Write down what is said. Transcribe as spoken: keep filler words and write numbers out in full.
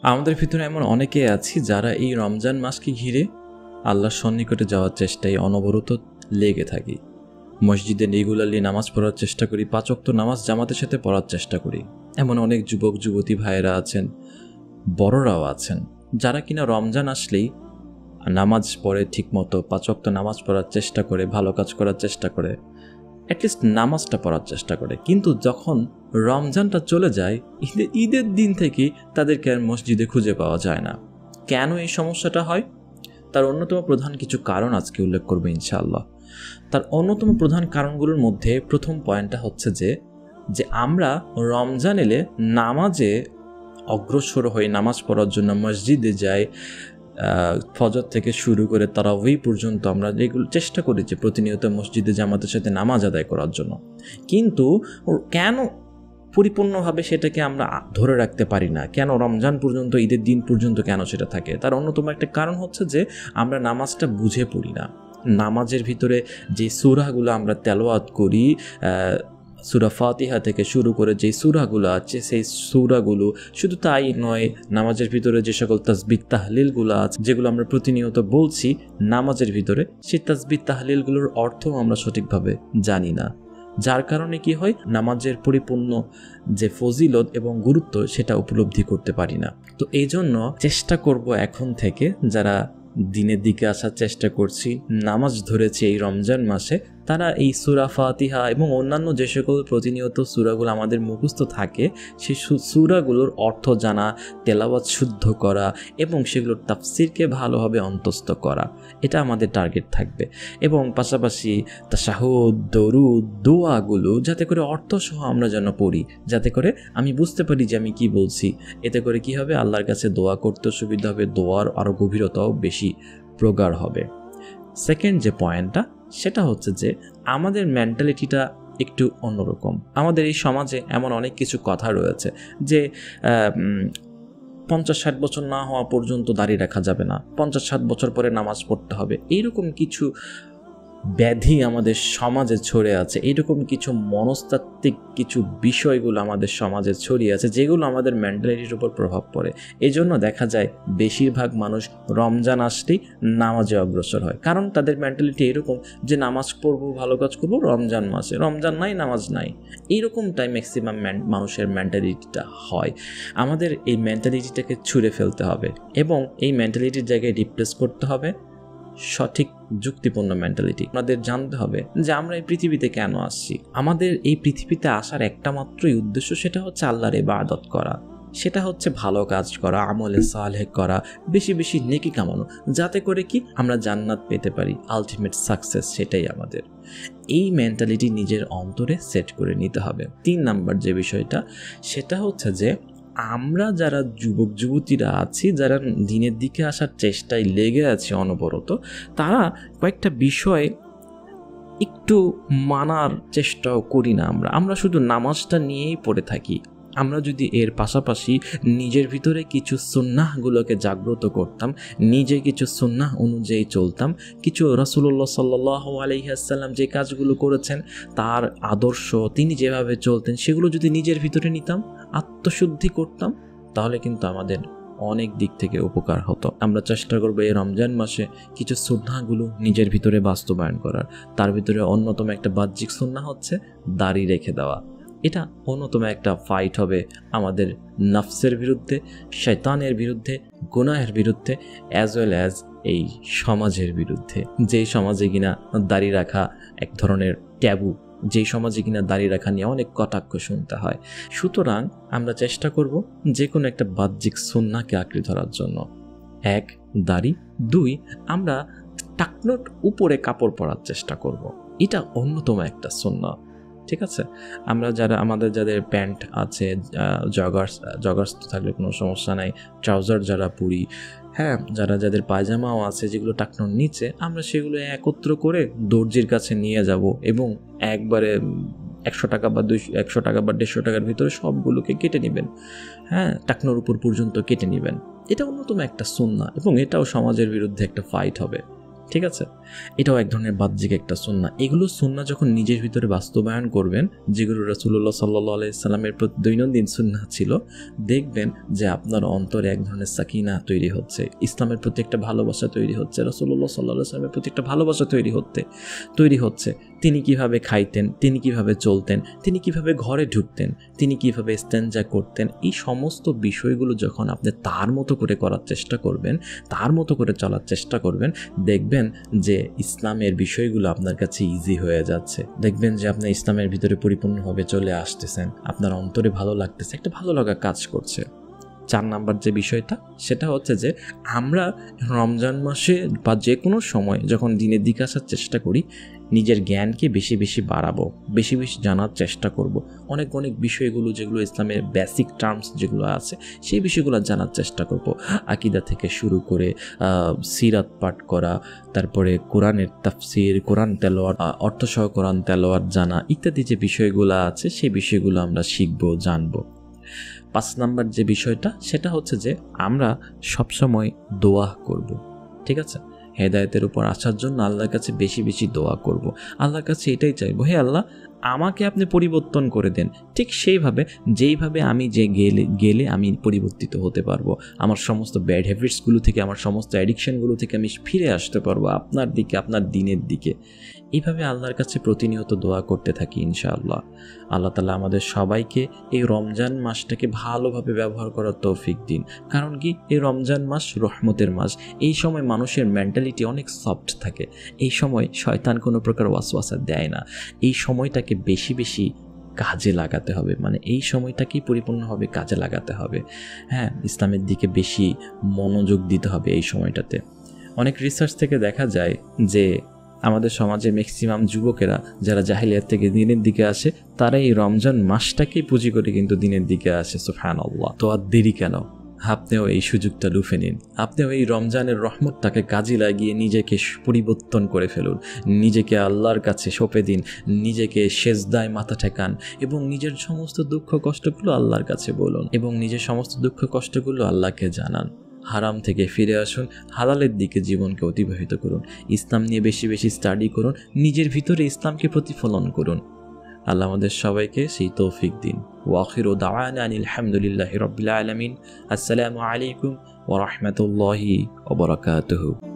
আমাদের ভিতরে এমন অনেকে আছি যারা এই রমজান মাসকে ঘিরে আল্লাহর সন্নিকটে যাওয়ার চেষ্টায় অনবরত লেগে থাকি। মসজিদে রেগুলারলি নামাজ পড়ার চেষ্টা করি, পাঁচ ওয়াক্ত নামাজ জামাতের সাথে পড়ার চেষ্টা করি। এমন অনেক যুবক যুবতী ভাইয়েরা আছেন, বড়রাও আছেন, যারা কিনা রমজান আসলেই নামাজ পড়ে, ঠিকমতো পাঁচ ওয়াক্ত নামাজ পড়ার চেষ্টা করে, ভালো কাজ করার চেষ্টা করে, অ্যাটলিস্ট নামাজটা পড়ার চেষ্টা করে। কিন্তু যখন রমজানটা চলে যায়, ঈদের ঈদের দিন থেকে তাদেরকে আর মসজিদে খুঁজে পাওয়া যায় না। কেন এই সমস্যাটা হয়? তার অন্যতম প্রধান কিছু কারণ আজকে উল্লেখ করবো ইনশাআল্লাহ। তার অন্যতম প্রধান কারণগুলোর মধ্যে প্রথম পয়েন্টটা হচ্ছে যে যে আমরা রমজান এলে নামাজে অগ্রসর হয়ে নামাজ পড়ার জন্য মসজিদে যাই, ফজর থেকে শুরু করে তারাউই পর্যন্ত আমরা যেগুলো চেষ্টা করি যে প্রতিনিয়ত মসজিদে জামাতের সাথে নামাজ আদায় করার জন্য, কিন্তু কেন পরিপূর্ণভাবে সেটাকে আমরা ধরে রাখতে পারি না? কেন রমজান পর্যন্ত, ঈদের দিন পর্যন্ত কেন সেটা থাকে? তার অন্যতম একটা কারণ হচ্ছে যে আমরা নামাজটা বুঝে পড়ি না। নামাজের ভিতরে যে সূরাগুলো আমরা তেলাওয়াত করি, সূরা ফাতিহা থেকে শুরু করে যে সূরাগুলো আছে, সেই সূরাগুলো শুধু তাই নয়, নামাজের ভিতরে যে সকল তাসবিহ তাহলিলগুলো আছে, যেগুলো আমরা প্রতিনিয়ত বলছি নামাজের ভিতরে, সেই তাসবিহ তাহলিলগুলোর অর্থ আমরা সঠিকভাবে জানি না। যার কারণে কি হয়, নামাজের পরিপূর্ণ যে ফজিলত এবং গুরুত্ব সেটা উপলব্ধি করতে পারি না। তো এই জন্য চেষ্টা করব এখন থেকে, যারা দিনের দিকে আসার চেষ্টা করছি, নামাজ ধরেছি এই রমজান মাসে, তারা এই সূরা ফাতিহা এবং অন্যান্য যে সকল প্রতিনিয়ত সূরাগুলো আমাদের মুখস্থ থাকে, সেই সূরাগুলোর অর্থ জানা, তেলাওয়াত শুদ্ধ করা এবং সেগুলোর তাফসিরকে ভালোভাবে অন্তস্থ করা, এটা আমাদের টার্গেট থাকবে। এবং পাশাপাশি তাশাহুদ, দরুদ, দোয়াগুলো যাতে করে অর্থসহ আমরা যেন পড়ি, যাতে করে আমি বুঝতে পারি যে আমি কি বলছি। এতে করে কি হবে, আল্লাহর কাছে দোয়া করতে সুবিধা হবে, দোয়ার আরও গভীরতাও বেশি প্রগাঢ় হবে। সেকেন্ড যে পয়েন্টটা, সেটা হচ্ছে যে আমাদের মেন্টালিটিটা একটু অন্যরকম। আমাদের এই সমাজে এমন অনেক কিছু কথা রয়েছে যে পঞ্চাশ ষাট বছর না হওয়া পর্যন্ত দাড়ি রাখা যাবে না, পঞ্চাশ ষাট বছর পরে নামাজ পড়তে হবে, এইরকম কিছু ব্যাধি আমাদের সমাজে ছড়িয়ে আছে। এইরকম কিছু মনস্তাত্ত্বিক কিছু বিষয়গুলো আমাদের সমাজে ছড়িয়ে আছে, যেগুলো আমাদের মেন্টালিটির উপর প্রভাব পড়ে। এই জন্য দেখা যায় বেশিরভাগ মানুষ রমজান আসলেই নামাজে অগ্রসর হয়, কারণ তাদের মেন্টালিটি এরকম যে নামাজ পড়বো, ভালো কাজ করবো রমজান মাসে, রমজান নাই নামাজ নাই, এইরকমটাই ম্যাক্সিমাম মানুষের মেন্টালিটিটা হয়। আমাদের এই মেন্টালিটিটাকে ছুঁড়ে ফেলতে হবে এবং এই মেন্টালিটির জায়গায় রিপ্লেস করতে হবে সঠিক যুক্তিপূর্ণ মেন্টালিটি। আমাদের জানতে হবে যে আমরা এই পৃথিবীতে কেন আসছি। আমাদের এই পৃথিবীতে আসার একটা মাত্রই উদ্দেশ্য, সেটা হচ্ছে আল্লাহর ইবাদত করা, সেটা হচ্ছে ভালো কাজ করা, আমলে সালেহ করা, বেশি বেশি নেকি কামানো, যাতে করে কি আমরা জান্নাত পেতে পারি। আলটিমেট সাকসেস সেটাই আমাদের। এই মেন্টালিটি নিজের অন্তরে সেট করে নিতে হবে। তিন নাম্বার যে বিষয়টা, সেটা হচ্ছে যে আমরা যারা যুবক যুবতীরা আছি, যারা দিনের দিকে আসার চেষ্টায় লেগে আছে অনবরত, তারা কয়েকটা বিষয় একটু মানার চেষ্টাও করি না। আমরা আমরা শুধু নামাজটা নিয়েই পড়ে থাকি। আমরা যদি এর পাশাপাশি নিজের ভিতরে কিছু সুন্নাহগুলোকে জাগ্রত করতাম, নিজে কিছু সুন্নাহ অনুযায়ী চলতাম, কিছু রাসূলুল্লাহ সাল্লাল্লাহু আলাইহি ওয়াসাল্লাম যে কাজগুলো করেছেন, তার আদর্শ, তিনি যেভাবে চলতেন, সেগুলো যদি নিজের ভিতরে নিতাম, আত্মশুদ্ধি করতাম, তাহলে কিন্তু আমাদের অনেক দিক থেকে উপকার হতো। আমরা চেষ্টা করবো এই রমজান মাসে কিছু সুন্নাহগুলো নিজের ভিতরে বাস্তবায়ন করার। তার ভিতরে অন্যতম একটা বাহ্যিক সুন্নাহ হচ্ছে দাড়ি রেখে দেওয়া। এটা অন্যতম একটা ফাইট হবে আমাদের নফসের বিরুদ্ধে, শয়তানের বিরুদ্ধে, গুনাহের বিরুদ্ধে, অ্যাজ ওয়েল অ্যাজ এই সমাজের বিরুদ্ধে, যেই সমাজে কিনা দাড়ি রাখা এক ধরনের ট্যাবু, যেই সমাজে কিনা দাড়ি রাখা নিয়ে অনেক কটাক্ষ শুনতে হয়। সুতরাং আমরা চেষ্টা করব যে কোনো একটা বাহ্যিক সুন্নাহকে আঁকড়ে ধরার জন্য। এক, দাড়ি। দুই, আমরা টাকনোর উপরে কাপড় পরার চেষ্টা করব। এটা অন্যতম একটা সুন্নাহ। ঠিক আছে, আমরা যারা আমাদের যাদের প্যান্ট আছে, জগার্স জগার্স তো থাকলে কোনো সমস্যা নাই, ট্রাউজার যারা পরি, হ্যাঁ, যারা যাদের পায়জামাও আছে যেগুলো টাকনোর নিচে, আমরা সেগুলো একত্র করে দর্জির কাছে নিয়ে যাব এবং একবারে একশো টাকা বা দুইশো একশো টাকা বা দেড়শো টাকার ভিতরে সবগুলোকে কেটে নেবেন। হ্যাঁ, টাকনোর উপর পর্যন্ত কেটে নেবেন। এটা অন্যতম একটা সুন্নাহ এবং এটাও সমাজের বিরুদ্ধে একটা ফাইট হবে। ঠিক আছে, এটাও এক ধরনের বাহ্যিক একটা সুন্নাহ। এগুলো সুন্নাহ যখন নিজের ভিতরে বাস্তবায়ন করবেন, যেগুলো রাসূলুল্লাহ সাল্লাল্লাহু আলাইহি সাল্লামের প্রতি দৈনন্দিন সুন্নাহ ছিল, দেখবেন যে আপনার অন্তরে এক ধরনের সাকিনা তৈরি হচ্ছে, ইসলামের প্রতি একটা ভালোবাসা তৈরি হচ্ছে, রাসূলুল্লাহ সাল্লাল্লাহু আলাইহি সাল্লামের প্রতি একটা ভালোবাসা তৈরি হতে তৈরি হচ্ছে তিনি কিভাবে খাইতেন, তিনি কিভাবে চলতেন, তিনি কিভাবে ঘরে ঢুকতেন, তিনি কিভাবে ইস্তেঞ্জা করতেন, এই সমস্ত বিষয়গুলো যখন আপনি তার মতো করে করার চেষ্টা করবেন, তার মতো করে চলার চেষ্টা করবেন, দেখবেন যে ইসলামের বিষয়গুলো আপনার কাছে ইজি হয়ে যাচ্ছে। দেখবেন যে আপনি ইসলামের ভিতরে পরিপূর্ণভাবে চলে আসতেছেন, আপনার অন্তরে ভালো লাগতেছে, একটা ভালো লাগা কাজ করছে। চার নাম্বার যে বিষয়টা, সেটা হচ্ছে যে আমরা রমজান মাসে বা যে কোনো সময় যখন দিনের দিকে আসার চেষ্টা করি, নিজের জ্ঞানকে বেশি বেশি বাড়াবো, বেশি বেশি জানার চেষ্টা করব। অনেক অনেক বিষয়গুলো যেগুলো ইসলামের বেসিক টার্মস যেগুলো আছে, সেই বিষয়গুলো জানার চেষ্টা করব। আকিদা থেকে শুরু করে সিরাত পাঠ করা, তারপরে কোরআনের তাফসির, কোরআন তেলাওয়াত, অর্থসহ কোরআন তেলাওয়াত জানা, ইত্যাদি যে বিষয়গুলো আছে সেই বিষয়গুলো আমরা শিখবো, জানবো। পাঁচ নাম্বার যে বিষয়টা, সেটা হচ্ছে যে আমরা সবসময় দোয়া করব। ঠিক আছে, হেদায়েতের উপর আসার জন্য আল্লাহর কাছে বেশি বেশি দোয়া করব। আল্লাহর কাছে এটাই চাইবো, হে আল্লাহ, আমাকে আপনি পরিবর্তন করে দেন, ঠিক সেইভাবে যেইভাবে আমি যে গেলে গেলে আমি পরিবর্তিত হতে পারবো, আমার সমস্ত ব্যাড হ্যাবিটসগুলো থেকে, আমার সমস্ত অ্যাডিকশানগুলো থেকে আমি ফিরে আসতে পারবো আপনার দিকে, আপনার দিনের দিকে। এইভাবে আল্লাহর কাছে প্রতিনিয়ত দোয়া করতে থাকি ইনশাআল্লাহ। আল্লাহ তাআলা আমাদের সবাইকে এই রমজান মাসটাকে ভালোভাবে ব্যবহার করার তৌফিক দিন। কারণ কি, এই রমজান মাস রহমতের মাস। এই সময় মানুষের মেন্টালিটি অনেক সফট থাকে, এই সময় শয়তান কোনো প্রকার ওয়াসওয়াসা দেয় না। এই সময়টাকে বেশি বেশি কাজে লাগাতে হবে, মানে এই সময়টাকেই পরিপূর্ণভাবে কাজে লাগাতে হবে। হ্যাঁ, ইসলামের দিকে বেশি মনোযোগ দিতে হবে এই সময়টাতে। অনেক রিসার্চ থেকে দেখা যায় যে আমাদের সমাজে ম্যাক্সিমাম যুবকেরা যারা জাহিলিয়াত থেকে দিনের দিকে আসে, তারা এই রমজান মাসটাকেই পুঁজি করে কিন্তু দিনের দিকে আসে। সুবহানাল্লাহ। তো আর দেরি কেন? আপনিও এই সুযোগটা লুফে নিন, আপনিও এই রমজানের রহমতটাকে কাজে লাগিয়ে নিজেকে পরিবর্তন করে ফেলুন, নিজেকে আল্লাহর কাছে সঁপে দিন, নিজেকে সেজদায় মাথা ঠেকান এবং নিজের সমস্ত দুঃখ কষ্টগুলো আল্লাহর কাছে বলুন এবং নিজের সমস্ত দুঃখ কষ্টগুলো আল্লাহকে জানান। হারাম থেকে ফিরে আসুন, হালালের দিকে জীবনকে অতিবাহিত করুন, ইসলাম নিয়ে বেশি বেশি স্টাডি করুন, নিজের ভিতরে ইসলামকে প্রতিফলন করুন। আল্লাহ আমাদের সবাইকে সেই তৌফিক দিন। ওয়া আখিরু দাওয়ানা আনিল হামদুলিল্লাহি রাব্বিল আলামিন। আসসালামু আলাইকুম ওয়া রাহমাতুল্লাহি ওয়া বারাকাতুহু।